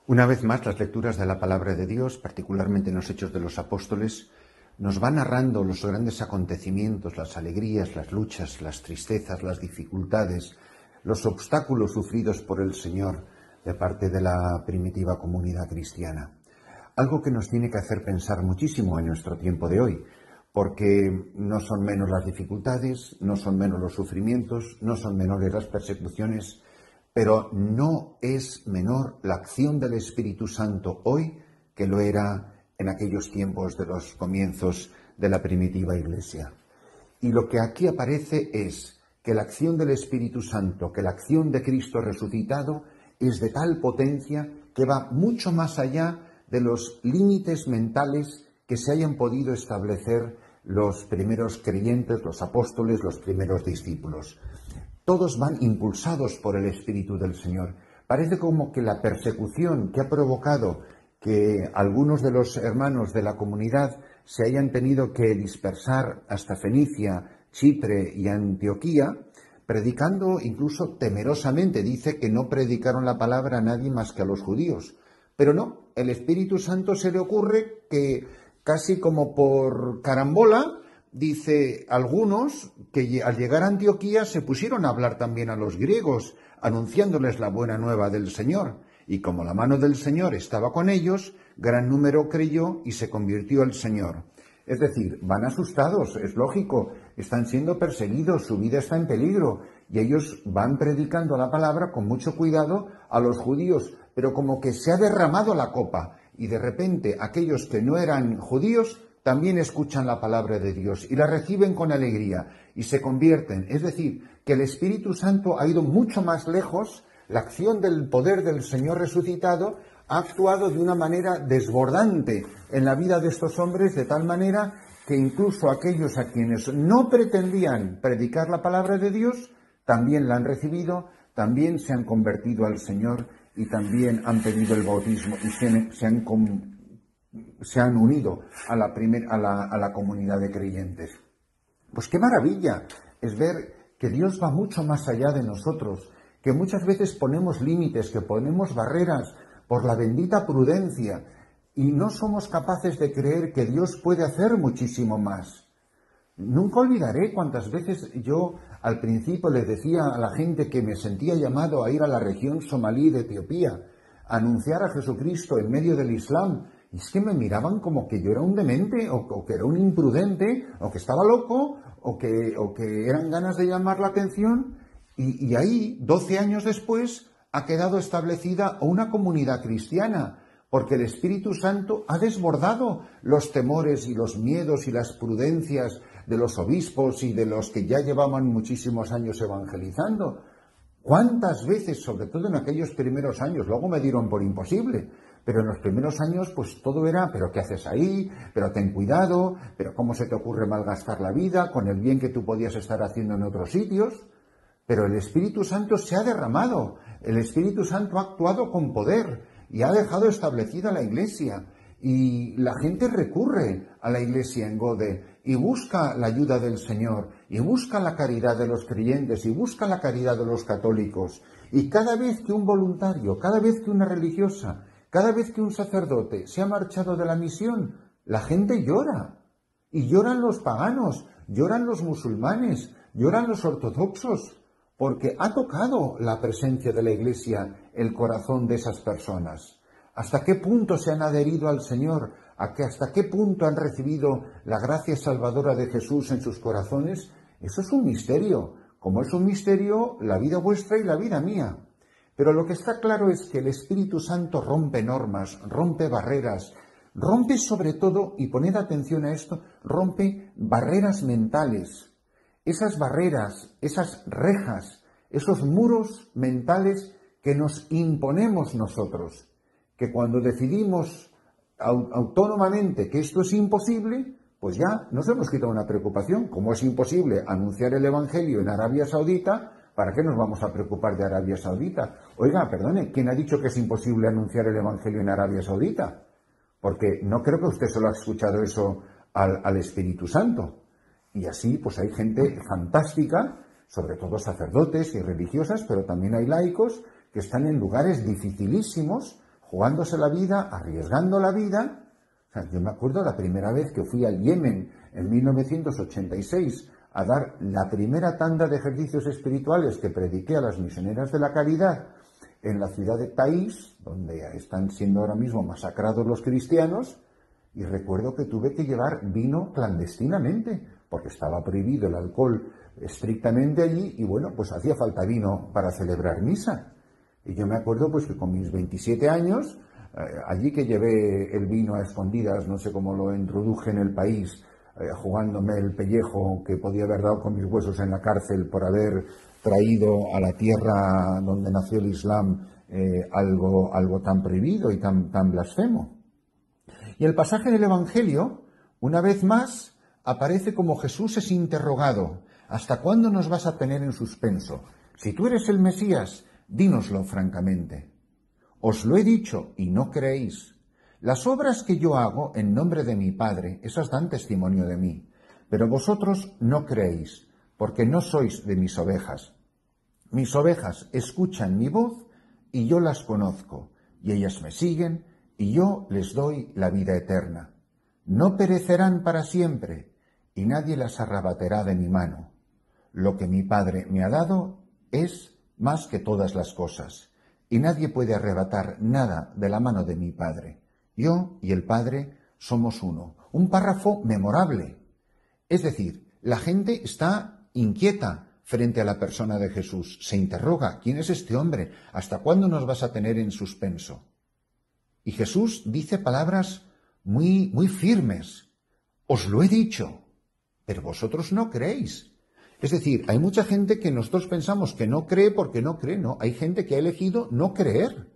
Una vez más, las lecturas de la palabra de Dios, particularmente en los Hechos de los Apóstoles, nos van narrando los grandes acontecimientos, las alegrías, las luchas, las tristezas, las dificultades, los obstáculos sufridos por el Señor de parte de la primitiva comunidad cristiana. Algo que nos tiene que hacer pensar muchísimo en nuestro tiempo de hoy, porque no son menos las dificultades, no son menos los sufrimientos, no son menores las persecuciones, pero no es menor la acción del Espíritu Santo hoy que lo era en aquellos tiempos de los comienzos de la primitiva Iglesia. Y lo que aquí aparece es que la acción del Espíritu Santo, que la acción de Cristo resucitado, es de tal potencia que va mucho más allá de los límites mentales que se hayan podido establecer los primeros creyentes, los apóstoles, los primeros discípulos. Todos van impulsados por el Espíritu del Señor. Parece como que la persecución que ha provocado que algunos de los hermanos de la comunidad se hayan tenido que dispersar hasta Fenicia, Chipre y Antioquía, predicando incluso temerosamente. Dice que no predicaron la palabra a nadie más que a los judíos. Pero no, el Espíritu Santo se le ocurre que casi como por carambola, dice algunos que al llegar a Antioquía se pusieron a hablar también a los griegos, anunciándoles la buena nueva del Señor. Y como la mano del Señor estaba con ellos, gran número creyó y se convirtió al Señor. Es decir, van asustados, es lógico, están siendo perseguidos, su vida está en peligro, y ellos van predicando la palabra con mucho cuidado a los judíos, pero como que se ha derramado la copa, y de repente aquellos que no eran judíos también escuchan la palabra de Dios y la reciben con alegría y se convierten. Es decir, que el Espíritu Santo ha ido mucho más lejos, la acción del poder del Señor resucitado ha actuado de una manera desbordante en la vida de estos hombres, de tal manera que incluso aquellos a quienes no pretendían predicar la palabra de Dios, también la han recibido, también se han convertido al Señor y también han pedido el bautismo y se han unido a la comunidad de creyentes. Pues qué maravilla es ver que Dios va mucho más allá de nosotros, que muchas veces ponemos límites, que ponemos barreras por la bendita prudencia y no somos capaces de creer que Dios puede hacer muchísimo más. Nunca olvidaré cuántas veces yo al principio les decía a la gente que me sentía llamado a ir a la región somalí de Etiopía, a anunciar a Jesucristo en medio del Islam. Y es que me miraban como que yo era un demente, o que era un imprudente, o que estaba loco, o que eran ganas de llamar la atención. Y ahí, 12 años después, ha quedado establecida una comunidad cristiana, porque el Espíritu Santo ha desbordado los temores y los miedos y las prudencias de los obispos y de los que ya llevaban muchísimos años evangelizando. ¿Cuántas veces, sobre todo en aquellos primeros años, luego me dieron por imposible, pero en los primeros años pues todo era, pero ¿qué haces ahí? Pero ten cuidado, pero ¿cómo se te ocurre malgastar la vida con el bien que tú podías estar haciendo en otros sitios? Pero el Espíritu Santo se ha derramado, el Espíritu Santo ha actuado con poder y ha dejado establecida la Iglesia. Y la gente recurre a la Iglesia en Gode y busca la ayuda del Señor, y busca la caridad de los creyentes, y busca la caridad de los católicos. Y cada vez que un voluntario, cada vez que una religiosa, cada vez que un sacerdote se ha marchado de la misión, la gente llora. Y lloran los paganos, lloran los musulmanes, lloran los ortodoxos, porque ha tocado la presencia de la Iglesia el corazón de esas personas. ¿Hasta qué punto se han adherido al Señor? ¿Hasta qué punto han recibido la gracia salvadora de Jesús en sus corazones? Eso es un misterio, como es un misterio la vida vuestra y la vida mía. Pero lo que está claro es que el Espíritu Santo rompe normas, rompe barreras, rompe sobre todo, y poned atención a esto, rompe barreras mentales. Esas barreras, esas rejas, esos muros mentales que nos imponemos nosotros, que cuando decidimos autónomamente que esto es imposible, pues ya nos hemos quitado una preocupación. Como es imposible anunciar el Evangelio en Arabia Saudita, ¿para qué nos vamos a preocupar de Arabia Saudita? Oiga, perdone, ¿quién ha dicho que es imposible anunciar el Evangelio en Arabia Saudita? Porque no creo que usted solo ha escuchado eso al Espíritu Santo. Y así, pues hay gente fantástica, sobre todo sacerdotes y religiosas, pero también hay laicos que están en lugares dificilísimos, jugándose la vida, arriesgando la vida. O sea, yo me acuerdo la primera vez que fui al Yemen en 1986 a dar la primera tanda de ejercicios espirituales que prediqué a las misioneras de la caridad en la ciudad de Taís, donde están siendo ahora mismo masacrados los cristianos, y recuerdo que tuve que llevar vino clandestinamente, porque estaba prohibido el alcohol estrictamente allí, y bueno, pues hacía falta vino para celebrar misa. Y yo me acuerdo pues que con mis 27 años, allí que llevé el vino a escondidas, no sé cómo lo introduje en el país, jugándome el pellejo que podía haber dado con mis huesos en la cárcel por haber traído a la tierra donde nació el Islam algo tan prohibido y tan blasfemo. Y el pasaje del Evangelio, una vez más, aparece como Jesús es interrogado. ¿Hasta cuándo nos vas a tener en suspenso? Si tú eres el Mesías, dínoslo francamente. Os lo he dicho y no creéis. Las obras que yo hago en nombre de mi Padre, esas dan testimonio de mí. Pero vosotros no creéis, porque no sois de mis ovejas. Mis ovejas escuchan mi voz y yo las conozco, y ellas me siguen, y yo les doy la vida eterna. No perecerán para siempre, y nadie las arrebatará de mi mano. Lo que mi Padre me ha dado es más que todas las cosas, y nadie puede arrebatar nada de la mano de mi Padre. Yo y el Padre somos uno. Un párrafo memorable. Es decir, la gente está inquieta frente a la persona de Jesús. Se interroga, ¿quién es este hombre? ¿Hasta cuándo nos vas a tener en suspenso? Y Jesús dice palabras muy firmes. Os lo he dicho, pero vosotros no creéis. Es decir, hay mucha gente que nosotros pensamos que no cree porque no cree, no. Hay gente que ha elegido no creer.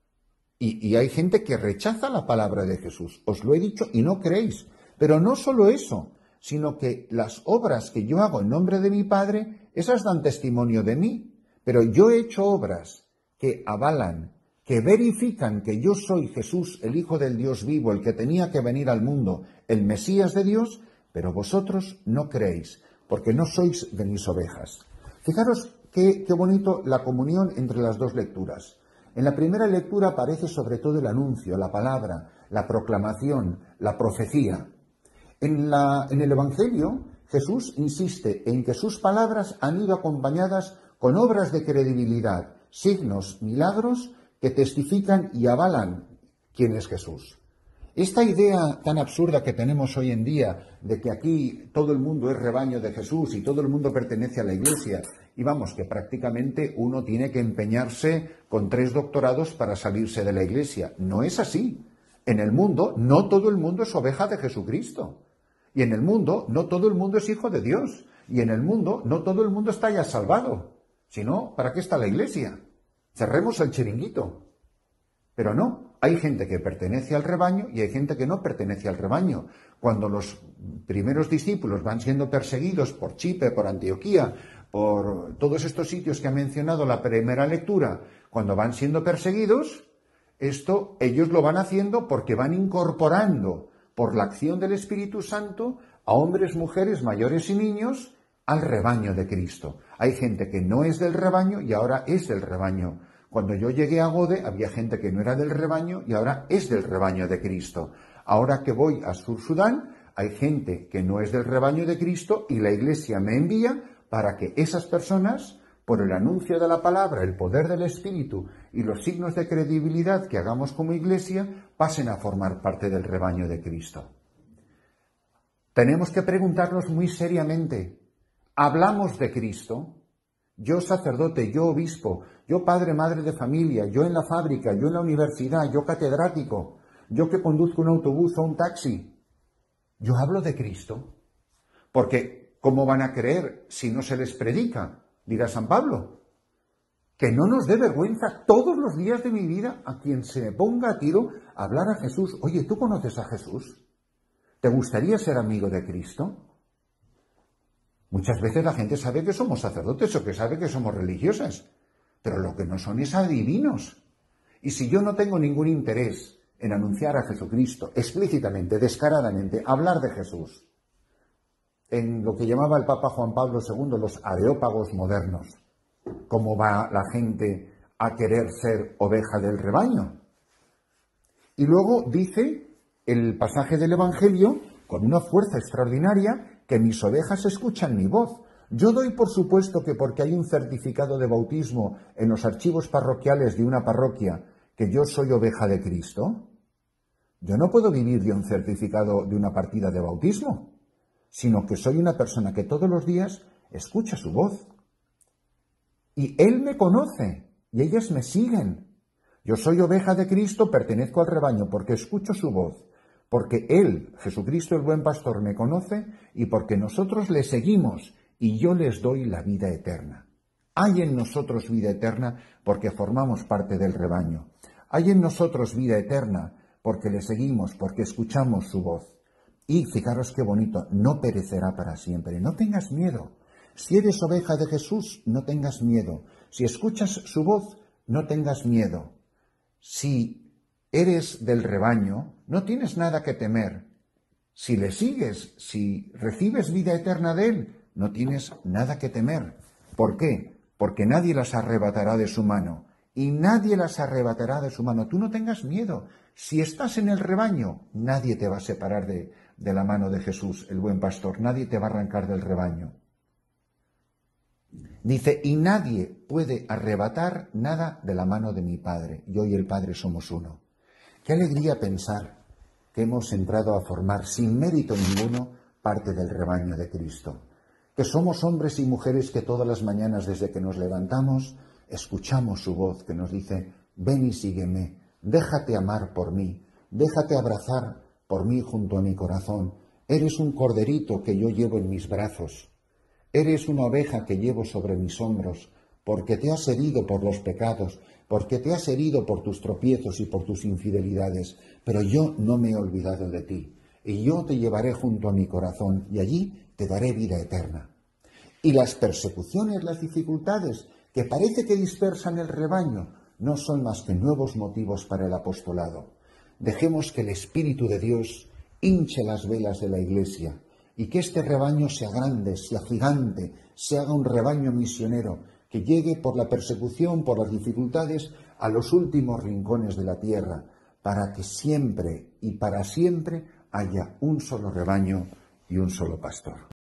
Y hay gente que rechaza la palabra de Jesús. Os lo he dicho y no creéis. Pero no solo eso, sino que las obras que yo hago en nombre de mi Padre, esas dan testimonio de mí. Pero yo he hecho obras que avalan, que verifican que yo soy Jesús, el Hijo del Dios vivo, el que tenía que venir al mundo, el Mesías de Dios, pero vosotros no creéis, porque no sois de mis ovejas. Fijaros qué bonito la comunión entre las dos lecturas. En la primera lectura aparece sobre todo el anuncio, la palabra, la proclamación, la profecía. En el Evangelio, Jesús insiste en que sus palabras han ido acompañadas con obras de credibilidad, signos, milagros que testifican y avalan quién es Jesús. Esta idea tan absurda que tenemos hoy en día de que aquí todo el mundo es rebaño de Jesús y todo el mundo pertenece a la Iglesia, y vamos, que prácticamente uno tiene que empeñarse con 3 doctorados para salirse de la Iglesia. No es así. En el mundo no todo el mundo es oveja de Jesucristo. Y en el mundo no todo el mundo es hijo de Dios. Y en el mundo no todo el mundo está ya salvado. Si no, ¿para qué está la Iglesia? Cerremos el chiringuito. Pero no, hay gente que pertenece al rebaño y hay gente que no pertenece al rebaño. Cuando los primeros discípulos van siendo perseguidos por Chipre, por Antioquía, por todos estos sitios que ha mencionado la primera lectura, cuando van siendo perseguidos, esto ellos lo van haciendo porque van incorporando por la acción del Espíritu Santo a hombres, mujeres, mayores y niños al rebaño de Cristo. Hay gente que no es del rebaño y ahora es del rebaño. Cuando yo llegué a Gode había gente que no era del rebaño y ahora es del rebaño de Cristo. Ahora que voy a Sur Sudán hay gente que no es del rebaño de Cristo y la Iglesia me envía para que esas personas, por el anuncio de la palabra, el poder del Espíritu y los signos de credibilidad que hagamos como Iglesia, pasen a formar parte del rebaño de Cristo. Tenemos que preguntarnos muy seriamente, ¿hablamos de Cristo? Yo sacerdote, yo obispo, yo padre, madre de familia, yo en la fábrica, yo en la universidad, yo catedrático, yo que conduzco un autobús o un taxi. ¿Yo hablo de Cristo? Porque, ¿cómo van a creer si no se les predica? Dirá San Pablo. Que no nos dé vergüenza todos los días de mi vida a quien se me ponga a tiro a hablar a Jesús. Oye, ¿tú conoces a Jesús? ¿Te gustaría ser amigo de Cristo? Muchas veces la gente sabe que somos sacerdotes o que sabe que somos religiosas, pero lo que no son es adivinos. Y si yo no tengo ningún interés en anunciar a Jesucristo explícitamente, descaradamente, hablar de Jesús, en lo que llamaba el Papa Juan Pablo II los areópagos modernos, ¿cómo va la gente a querer ser oveja del rebaño? Y luego dice el pasaje del Evangelio, con una fuerza extraordinaria, que mis ovejas escuchan mi voz. Yo doy por supuesto que porque hay un certificado de bautismo en los archivos parroquiales de una parroquia, que yo soy oveja de Cristo. Yo no puedo vivir de un certificado de una partida de bautismo, sino que soy una persona que todos los días escucha su voz. Y Él me conoce, y ellas me siguen. Yo soy oveja de Cristo, pertenezco al rebaño, porque escucho su voz, porque Él, Jesucristo el buen pastor, me conoce, y porque nosotros le seguimos, y yo les doy la vida eterna. Hay en nosotros vida eterna porque formamos parte del rebaño. Hay en nosotros vida eterna porque le seguimos, porque escuchamos su voz. Y fijaros qué bonito, no perecerá para siempre. No tengas miedo. Si eres oveja de Jesús, no tengas miedo. Si escuchas su voz, no tengas miedo. Si eres del rebaño, no tienes nada que temer. Si le sigues, si recibes vida eterna de Él, no tienes nada que temer. ¿Por qué? Porque nadie las arrebatará de su mano. Y nadie las arrebatará de su mano. Tú no tengas miedo. Si estás en el rebaño, nadie te va a separar de la mano de Jesús, el buen pastor. Nadie te va a arrancar del rebaño. Dice, y nadie puede arrebatar nada de la mano de mi Padre. Yo y el Padre somos uno. Qué alegría pensar que hemos entrado a formar, sin mérito ninguno, parte del rebaño de Cristo. Que somos hombres y mujeres que todas las mañanas, desde que nos levantamos, escuchamos su voz que nos dice, ven y sígueme, déjate amar por mí, déjate abrazar por mí junto a mi corazón. Eres un corderito que yo llevo en mis brazos. Eres una oveja que llevo sobre mis hombros, porque te has herido por los pecados, porque te has herido por tus tropiezos y por tus infidelidades, pero yo no me he olvidado de ti, y yo te llevaré junto a mi corazón, y allí te daré vida eterna. Y las persecuciones, las dificultades, que parece que dispersan el rebaño, no son más que nuevos motivos para el apostolado. Dejemos que el Espíritu de Dios hinche las velas de la Iglesia, y que este rebaño sea grande, sea gigante, se haga un rebaño misionero, que llegue por la persecución, por las dificultades, a los últimos rincones de la tierra, para que siempre y para siempre haya un solo rebaño y un solo pastor.